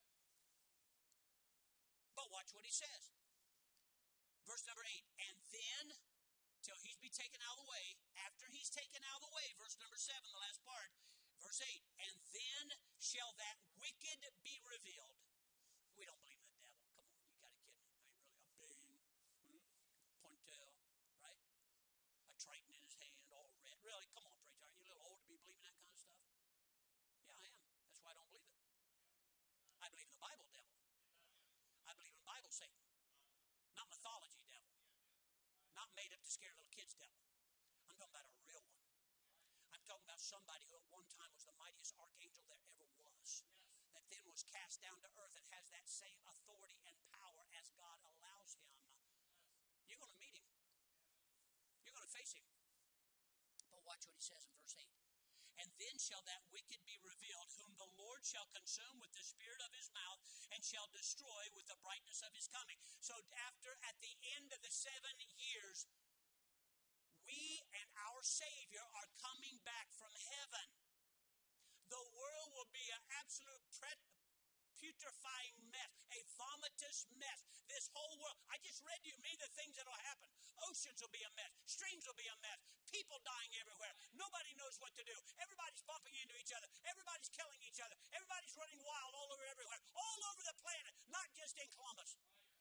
But watch what He says. Verse number 8, and then, till He's be taken out of the way, after He's taken out of the way, verse number 7, the last part, verse 8, and then shall that wicked be revealed. We don't believe in the devil. Come on, you got to kid me. I mean, really, a bing, pointel, right? A triton in his hand, all red. Really, come on, preacher, aren't you a little old to be believing that kind of stuff? Yeah, I am. That's why I don't believe it. I believe in the Bible devil. I believe in Bible Satan. Not mythology devil. Not made up to scare little kids devil. I'm talking about a real one. I'm talking about somebody who at one time was the mightiest archangel there ever was. That then was cast down to earth and has that same authority and power as God allows him. You're going to meet him. You're going to face him. But watch what he says in verse 8. And then shall that wicked be revealed, whom the Lord shall consume with the spirit of his mouth, and shall destroy with the brightness of his coming. So at the end of the 7 years, we and our Savior are coming back from heaven. The world will be an absolute putrefying mess, a vomitous mess. This whole world. I just read to you many of the things that will happen. Oceans will be a mess. Streams will be a mess. People dying everywhere. Nobody knows what to do. Everybody's bumping into each other. Everybody's killing each other. Everybody's running wild all over everywhere. All over the planet, not just in Columbus.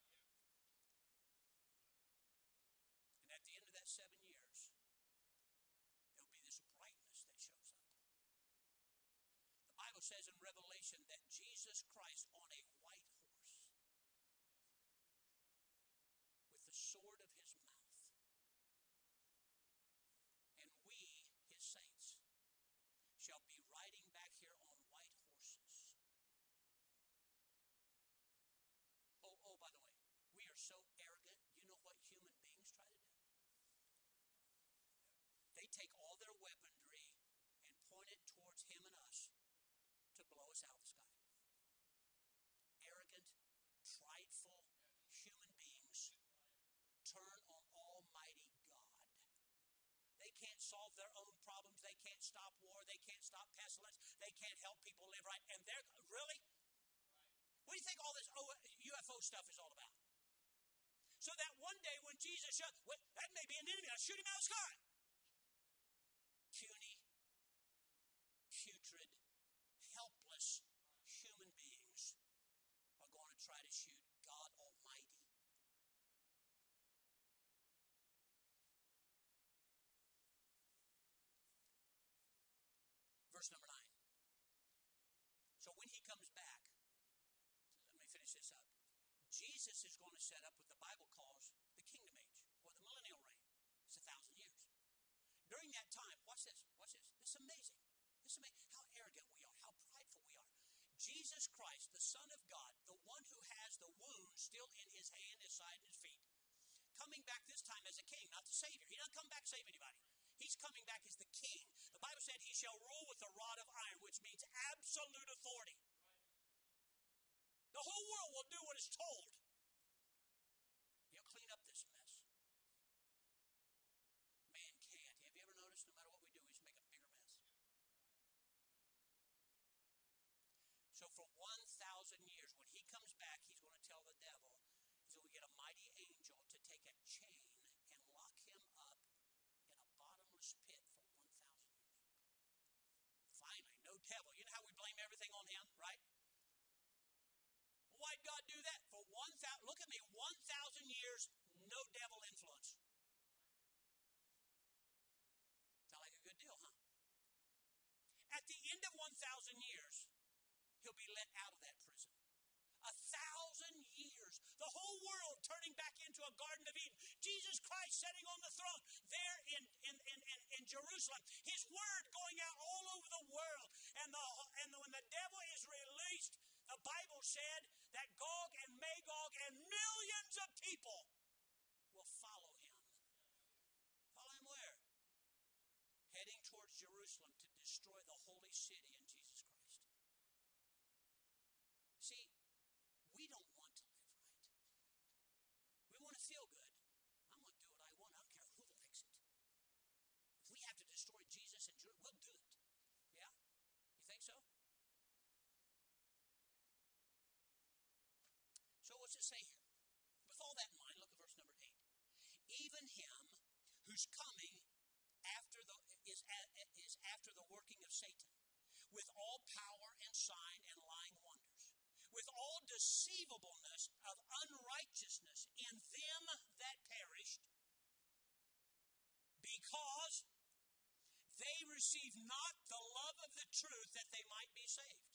And at the end of that 7 years, there'll be this brightness that shows up. The Bible says in Revelation that Jesus Christ on a white horse with the sword of his mouth, and we, his saints, shall be riding back here on white horses. Oh, by the way, we are so arrogant. You know what human beings try to do? They take all their weaponry and point it towards him and us to blow us out of the sky. Arrogant, prideful human beings turn on Almighty God. They can't solve their own problems. They can't stop war. They can't stop pestilence. They can't help people live right. And they're, really? What do you think all this UFO stuff is all about? So that one day when Jesus shot, that may be an enemy. I'll shoot him out of the sky. Puny, putrid, helpless human beings are going to try to shoot God Almighty. Verse number 9. So when he comes back, let me finish this up. Jesus is going to set up what the Bible calls the kingdom age, or the millennial reign. It's 1,000 years. During that time, watch this. This is amazing. This is amazing how arrogant we are, how prideful we are. Jesus Christ, the Son of God, the one who has the wound still in his hand, his side, and his feet, coming back this time as a king, not the Savior. He doesn't come back to save anybody. He's coming back as the king. The Bible said he shall rule with a rod of iron, which means absolute authority. The whole world will do what is told. He'll clean up this mess. Man can't. Have you ever noticed no matter what we do, we just make a bigger mess? So for 1,000 years, when he comes back, he's going to tell the devil, he's going to get a mighty angel to take a chain and lock him up in a bottomless pit for 1,000 years. Finally, no devil. You know how we blame everything on him, right? Why'd God do that? For 1,000, look at me, 1,000 years, no devil influence. Sound like a good deal, huh? At the end of 1,000 years, he'll be let out of that prison. 1,000 years. The whole world turning back into a Garden of Eden. Jesus Christ sitting on the throne there in Jerusalem. His word going out all over the world. And when the devil is released, the Bible said that Gog and Magog and millions of people will follow him. Follow him where? Heading towards Jerusalem to destroy the holy city in Jesus Christ. See, we don't want to live right. We want to feel good. I'm going to do what I want. I don't care who likes it. If we have to destroy Jesus and Jerusalem, we'll do it. Yeah? You think so? So what's it say here? With all that in mind, look at verse number 8. Even him whose coming is after the working of Satan, with all power and sign and lying wonders, with all deceivableness of unrighteousness in them that perished, because they receive not the love of the truth that they might be saved.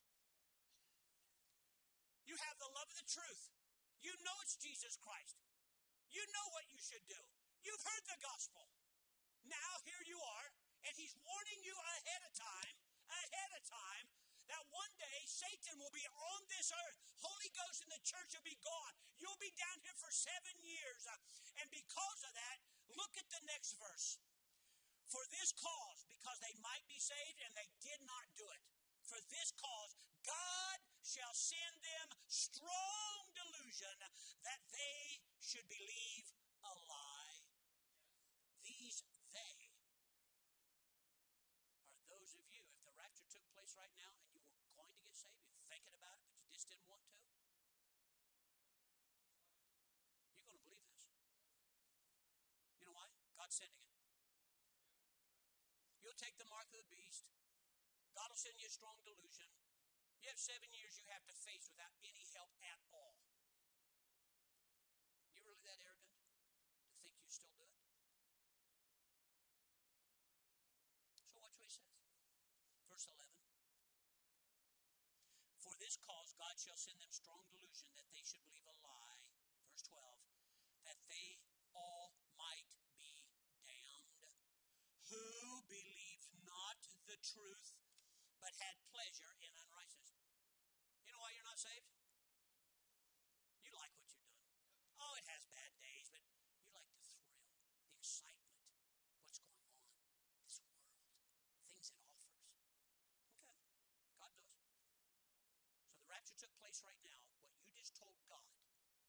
You have the love of the truth. You know it's Jesus Christ. You know what you should do. You've heard the gospel. Now here you are, and he's warning you ahead of time, that one day Satan will be on this earth. Holy Ghost and the church will be gone. You'll be down here for 7 years. And because of that, look at the next verse. For this cause, because they might be saved and they did not do it, for this cause, God shall send them strong delusion that they should believe a lie. These they are those of you, if the rapture took place right now and you were going to get saved, you're thinking about it, but you just didn't want to, you're going to believe this. You know why? God's sending it. You'll take the mark of the beast. God will send you a strong delusion. You have 7 years you have to face without any help at all. You really that arrogant to think you still do it? So watch what he says. Verse 11. For this cause God shall send them strong delusion that they should believe a lie. Verse 12. That they all might be damned. Who believed not the truth, but had pleasure in unrighteousness. You know why you're not saved? You like what you're doing. Oh, it has bad days, but you like the thrill, the excitement, what's going on, this world, things it offers. Okay, God does. So the rapture took place right now. What you just told God,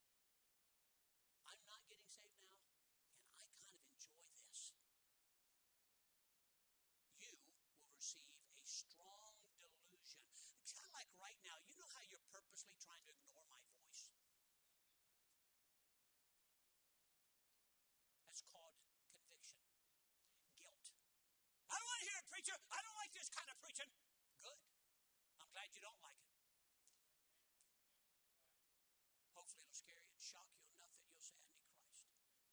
I'm not getting saved now, and I kind of enjoy this. You will receive a strong delusion. It's kind of like right now, you know how you're purposely trying to ignore my voice? That's called conviction. Guilt. I don't want to hear it, preacher. I don't like this kind of preaching. Good. I'm glad you don't like it. Hopefully it'll scare you and shock you enough that you'll say, I need Christ.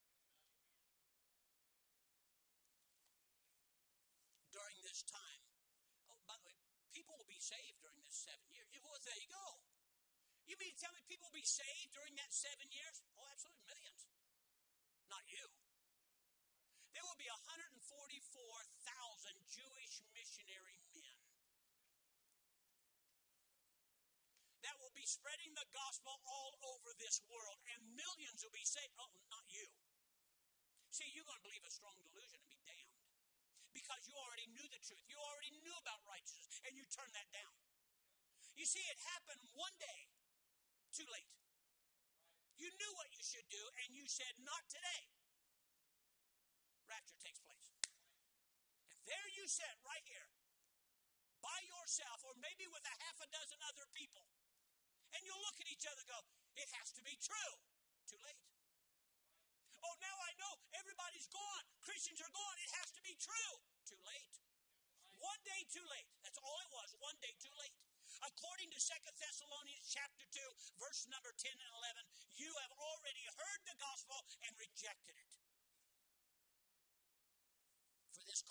During this time, oh, by the way, people will be saved during this 7 years. Well, there you go. You mean to tell me people will be saved during that 7 years? Oh, absolutely, millions. Not you. There will be 144,000 Jewish missionary men that will be spreading the gospel all over this world, and millions will be saved. Oh, not you. See, you're going to believe a strong delusion and be damned. Because you already knew the truth. You already knew about righteousness, and you turned that down. You see, it happened one day. Too late. You knew what you should do, and you said, not today. Rapture takes place. And there you sit, right here, by yourself, or maybe with a half a dozen other people. And you'll look at each other and go, it has to be true. Too late. Oh, now I know everybody's gone. Christians are gone. It has to be true. Too late. One day too late. That's all it was. One day too late. According to 2 Thessalonians chapter 2, verse number 10 and 11, you have already heard the gospel and rejected it. For this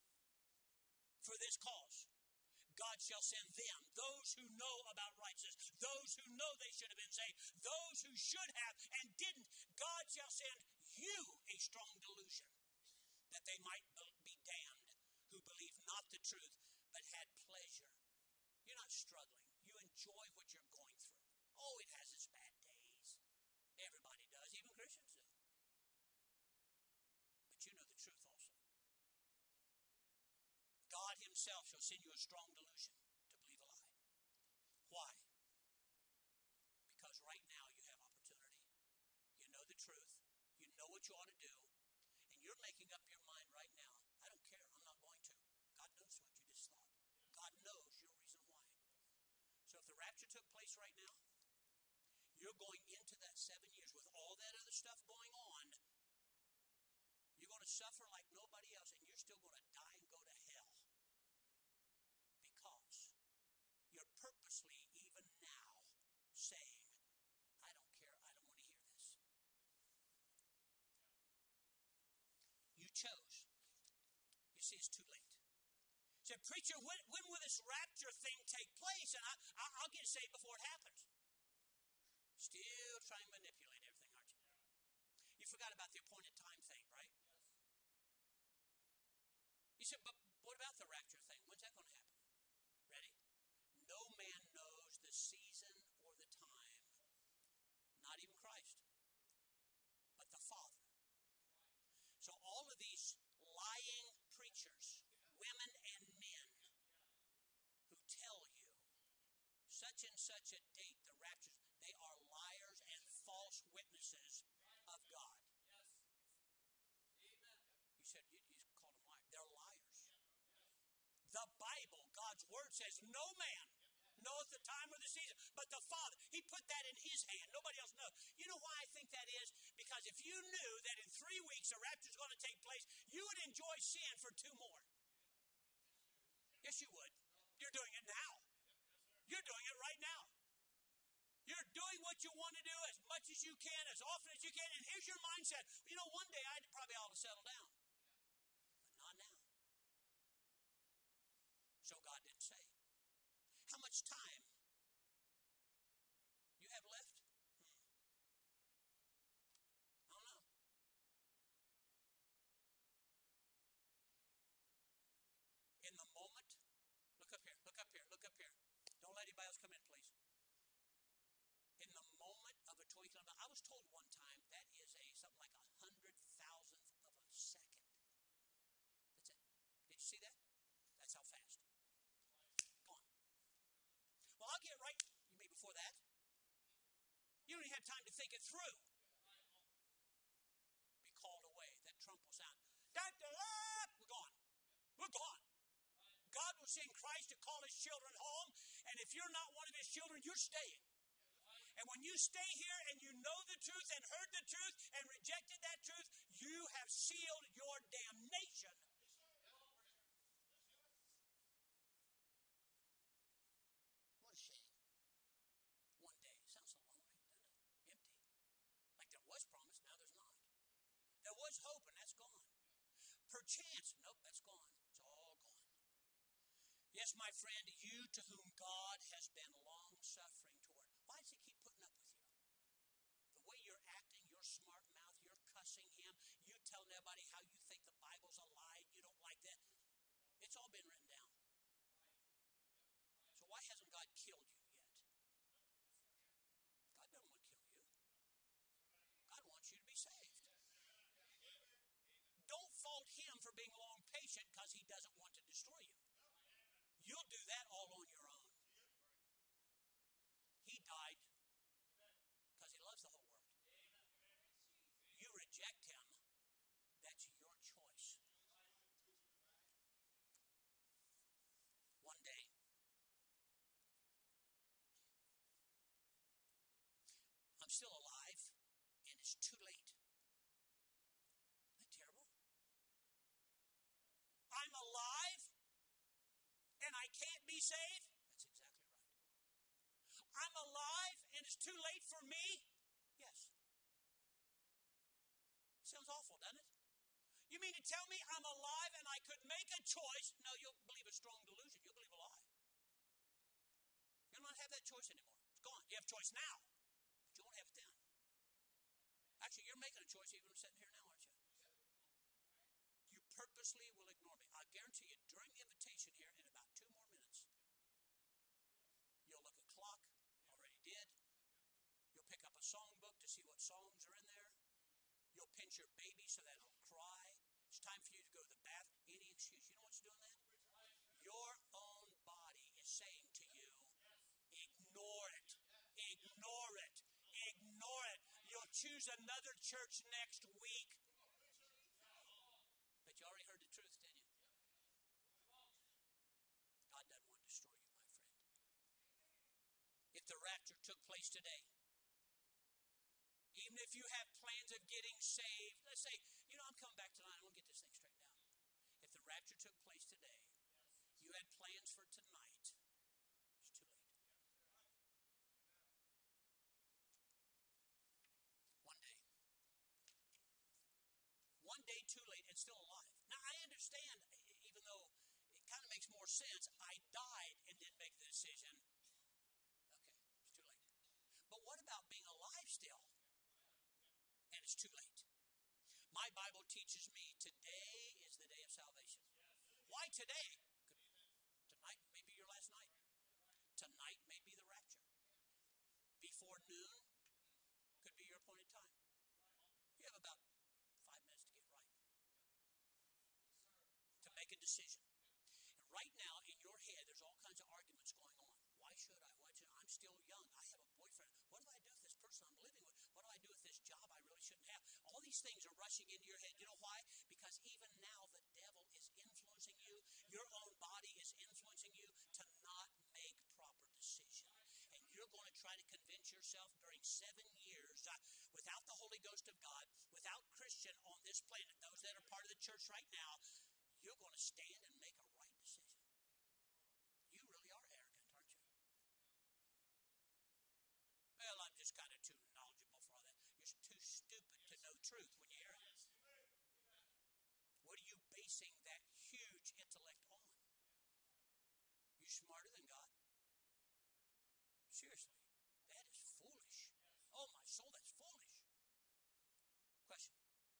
cause, God shall send them, those who know about righteousness, those who know they should have been saved, those who should have and didn't. God shall send you a strong delusion, that they might be damned, who believe not the truth, but had pleasure. You're not struggling. You enjoy what you're going through. Oh, it has its bad days. Everybody does, even Christians do. But you know the truth also. God itself shall send you a strong delusion to believe a lie. Why? Because right now you have opportunity. You know the truth. You know what you ought to do. And you're making up your mind right now. I don't care. I'm not going to. God knows what you just thought. God knows your reason why. So if the rapture took place right now, you're going into that 7 years with all that other stuff going on. You're going to suffer like nobody else, and you're still going to die and go to hell. Because you're purposely, even now, saying, I don't care, I don't want to hear this. You chose. You see, it's too late. You said, preacher, when will this rapture thing take place? And I'll get saved before it happens. Still trying to manipulate everything, aren't you? You forgot about the appointed time thing, right? You said, but what about the rapture thing? When's that going to happen? Ready? No man knows the season or the time, not even Christ, but the Father. So all of these lying preachers, women and men, who tell you such and such a date, the rapture, they are liars and false witnesses of God. You said you called them liars. They're liars. The Bible, God's Word says, no man knoweth the time or the season, but the Father. He put that in His hand. Nobody else knows. You know why I think that is? Because if you knew that in 3 weeks a rapture is going to take place, you would enjoy sin for 2 more. Yes, you would. You're doing it now. You're doing it right now. You're doing what you want to do as much as you can, as often as you can, and here's your mindset. You know, one day I'd probably ought to settle down. But not now. So God didn't say. How much time you have left? I don't know. In the moment, look up here, look up here, look up here. Don't let anybody else come in, please. In the moment of a twinkling of an eye, I was told one time that is something like 100,000th of a second. That's it. Did you see that? That's how fast. Gone. Well, I'll get right. You mean before that? You don't even have time to think it through. Be called away. That trump will sound. We're gone. We're gone. God will send Christ to call His children home, and if you're not one of His children, you're staying. And when you stay here and you know the truth and heard the truth and rejected that truth, you have sealed your damnation. What a shame. One day. Sounds so lonely, doesn't it? Empty. Like there was promise, now there's not. There was hope, and that's gone. Perchance, nope, that's gone. It's all gone. Yes, my friend, you to whom God has been long-suffering toward. Why does He keep putting up with you? The way you're acting, your smart mouth, you're cussing Him, you telling everybody how you think the Bible's a lie, you don't like that. It's all been written down. So why hasn't God killed you yet? God doesn't want to kill you. God wants you to be saved. Don't fault Him for being long patient because He doesn't want to destroy you. You'll do that all on your own. He died because He loves the whole world. You reject Him, that's your choice. One day, I'm still alive, and it's too late. Isn't that terrible? I'm alive, and I can't be saved? That's exactly right. I'm alive and it's too late for me? Yes. Sounds awful, doesn't it? You mean to tell me I'm alive and I could make a choice? No, you'll believe a strong delusion. You'll believe a lie. You'll not have that choice anymore. It's gone. You have a choice now, but you won't have it then. Actually, you're making a choice even sitting here now, aren't you? You purposely will ignore me. I guarantee you, during the invitation here, in about 2 more minutes, you'll look at the clock, already did. You'll pick up a songbook to see what songs are in there. You'll pinch your baby so that it'll cry. It's time for you to go to the bath. Any excuse. You know what's doing that? Your own body is saying to you, ignore it. Ignore it. Ignore it. You'll choose another church next week. But you already heard the truth, didn't you? God doesn't want to destroy you, my friend. If the rapture took place today, even if you have plans of getting saved, let's say, I'm coming back tonight, I want to get this thing straightened out. If the rapture took place today, you had plans for tonight, it's too late. One day too late and still alive. Now, I understand, even though it kind of makes more sense, I died and didn't make the decision. Okay, it's too late. But what about being alive still? And it's too late. My Bible teaches me today is the day of salvation. Why today? Tonight may be your last night. Tonight may be the rapture. Before noon could be your appointed time. You have about 5 minutes to get right. To make a decision. And right now, in your head, there's all kinds of arguments going on. Why should I? I'm still young. I have a boyfriend. What do I do with this person I'm living with? What do I do with this job I really shouldn't have? All these things are rushing into your head. You know why? Because even now the devil is influencing you. Your own body is influencing you to not make proper decisions. And you're going to try to convince yourself during 7 years without the Holy Ghost of God, without Christian on this planet, those that are part of the church right now, you're going to stand and make a right decision. You really are arrogant, aren't you? Well, I'm just kind of too knowledgeable for all that. You're too stupid to know truth when you hear it. What are you basing that huge intellect on? You smarter than God? Seriously, that is foolish. Oh, my soul, that's foolish. Question.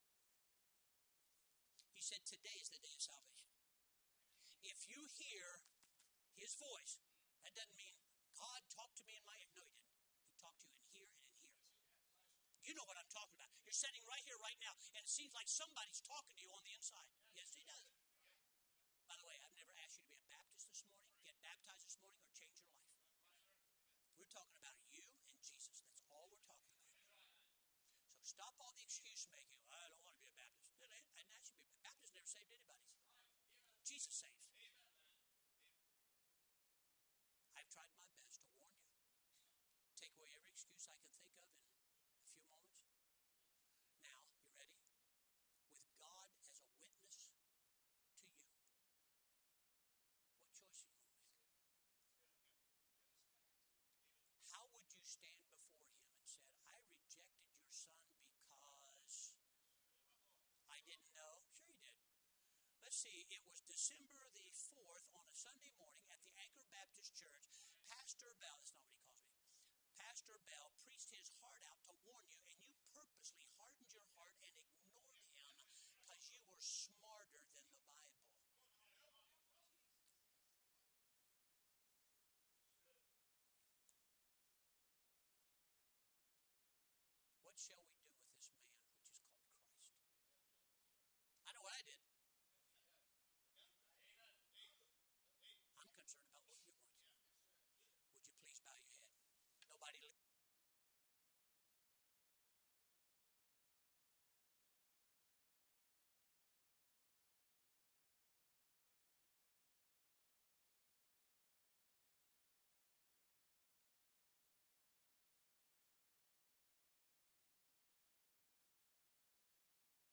He said, today is the day of salvation. If you hear his voice, that doesn't mean God talked to me in my ear. No, he didn't. He talked to you in here and in here. You know what I'm talking about. You're sitting right here right now, and it seems like somebody's talking to you on the inside. Yes, he does. By the way, I've never asked you to be a Baptist this morning, get baptized this morning, or change your life. We're talking about you and Jesus. That's all we're talking about. So stop all the excuse making. I don't want to be a Baptist. And that should be. Baptist never saved anybody. Jesus saves. I've tried my best to warn you. Take away every excuse I can think of in a few moments. Now, you ready? With God as a witness to you, what choice are you going to make? How would you stand before him and said, I rejected your son because I didn't know? Sure you did. Let's see, it was December the 4th on a Sunday morning at the Anchor Baptist Church. Pastor Bell, that's not what he calls me. Pastor Bell preached his heart out to warn you, and you purposely hardened your heart and ignored him because you were smarter than the Bible. What shall we do with this man